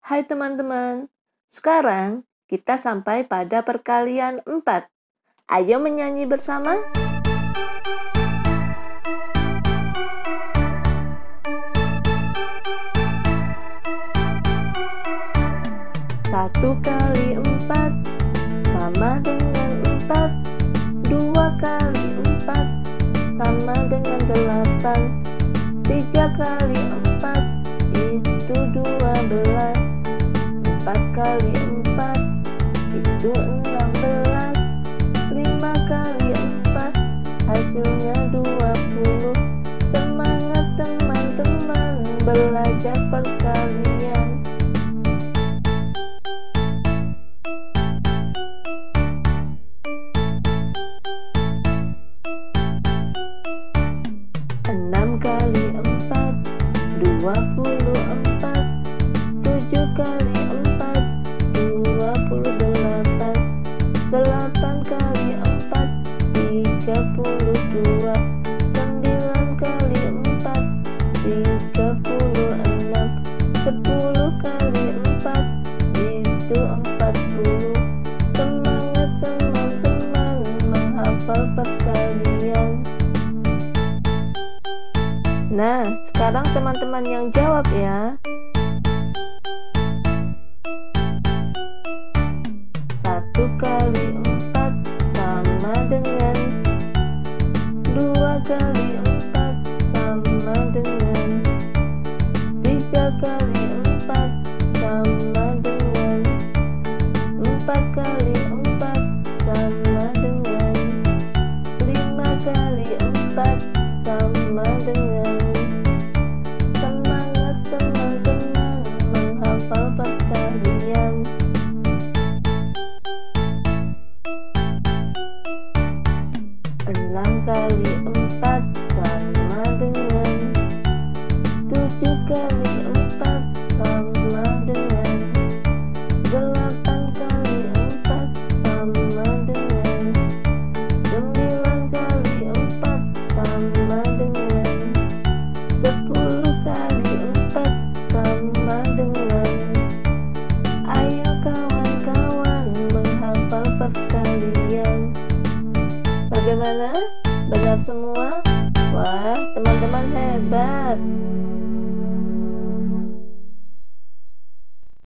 Hai teman-teman, sekarang kita sampai pada perkalian 4. Ayo menyanyi bersama. Satu kali 4 sama dengan 4. 2 kali 4 sama dengan 8. 3 kali 4 itu 12. 4 kali 4 itu 16. 5 kali 4 hasilnya 20. Semangat teman-teman belajar perkalian. Enam kali 4 24. 7 kali 4 28. 8 kali 4 32. 9 kali 4 36. 10 kali 4 itu 40. Semangat teman-teman menghafal perkalian. Nah, sekarang teman-teman yang jawab ya. 1 kali 4 sama dengan 2 kali 4 sama dengan 3 kali 4 sama dengan 4 kali 4 sama dengan 5 kali 4 sama dengan. Semangat teman-teman menghafal perkalian. 6 kali 4 sama dengan 7 kali 4 sama dengan 8 kali 4 sama dengan 9 kali 4 sama dengan 10 kali 4 sama dengan. Ayo kawan-kawan menghafal perkalian. Bagaimana? Benar semua? Wah, teman-teman hebat.